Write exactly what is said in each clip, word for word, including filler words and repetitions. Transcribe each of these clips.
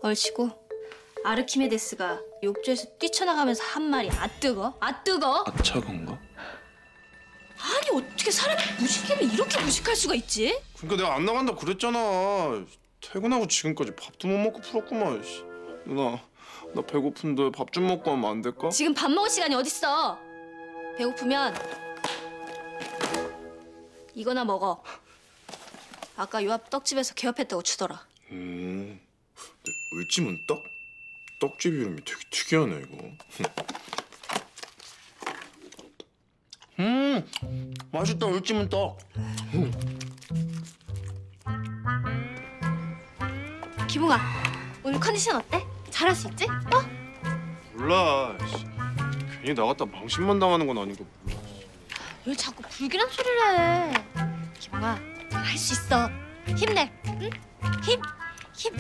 얼씨구. 아르키메데스가 욕조에서 뛰쳐나가면서 한 말이 아 뜨거? 아 뜨거? 아 차가운가? 아니 어떻게 사람이 무식해를 이렇게 무식할 수가 있지? 그러니까 내가 안 나간다 그랬잖아. 퇴근하고 지금까지 밥도 못 먹고 풀었구만. 누나, 나 배고픈데 밥 좀 먹고 하면 안 될까? 지금 밥 먹을 시간이 어딨어? 배고프면 이거나 먹어. 아까 요 앞 떡집에서 개업했다고 주더라. 음, 을찜은 떡? 떡집 이름이 되게 특이하네 이거. 음, 맛있다 을찜은 떡. 기붕아, 오늘 컨디션 어때? 잘할 수 있지? 어? 몰라. 씨. 괜히 나갔다 망신만 당하는 건 아니고. 왜 자꾸 불길한 소리를 해? 기붕아, 할 수 있어. 힘내, 응? 힘, 힘.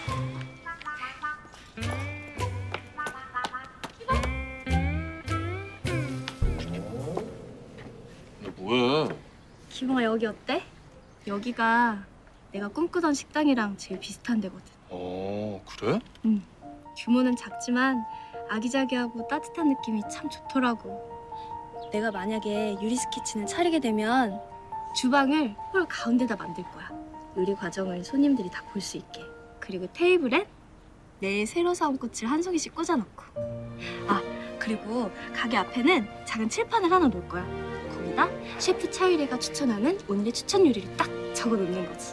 너 뭐해? 기붕아, 여기 어때? 여기가 내가 꿈꾸던 식당이랑 제일 비슷한 데거든. 어, 그래? 응. 규모는 작지만 아기자기하고 따뜻한 느낌이 참 좋더라고. 내가 만약에 유리스 키친을 차리게 되면 주방을 홀 가운데다 만들 거야. 요리 과정을 손님들이 다 볼 수 있게. 그리고 테이블엔 내 새로 사온 꽃을 한 송이씩 꽂아놓고. 아, 그리고 가게 앞에는 작은 칠판을 하나 놓을 거야. 거기다 셰프 차유리가 추천하는 오늘의 추천 요리를 딱 적어놓는 거지.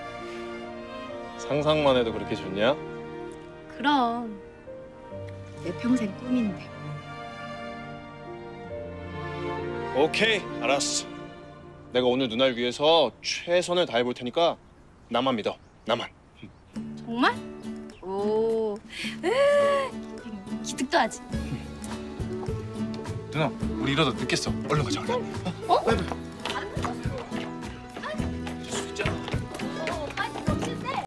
상상만 해도 그렇게 좋냐? 그럼 내 평생 꿈인데. 오케이, 알았어. 내가 오늘 누나를 위해서 최선을 다해볼 테니까 나만 믿어, 나만. 정말? 오, 으, 기특도 하지. 누나, 우리 이러다 늦겠어. 얼른 가자, 얼른. 어?